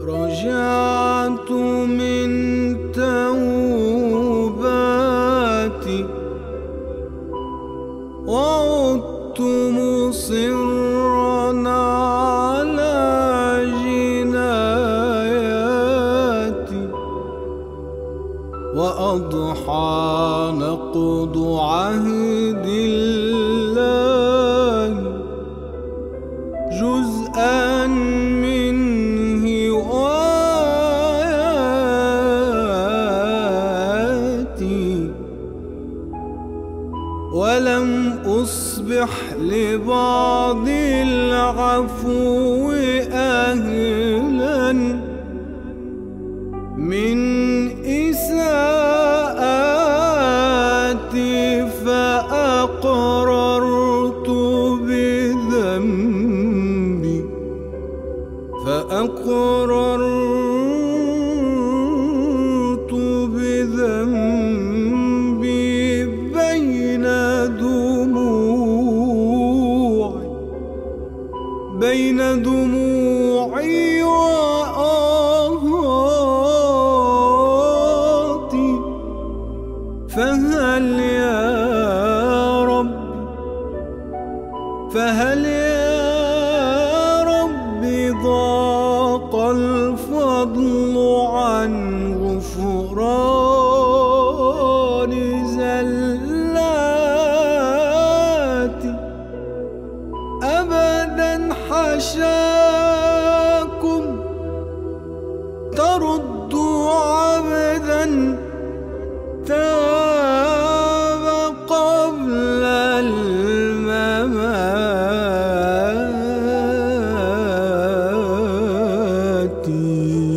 رجعت من توباتي وعدت مصرا على جناياتي، وأضحى نقض عهد الله جزءا من هواياتي، ولم أصبح لبعض العفو أهلا من إساءاتي، فأقررت بذنبي بين دموعي وآهاتي. فهل يا ربي ضاق الفضل عن غفران زلاتي، أبدا حشاكم تردوا عبدا تاب قبل الممات.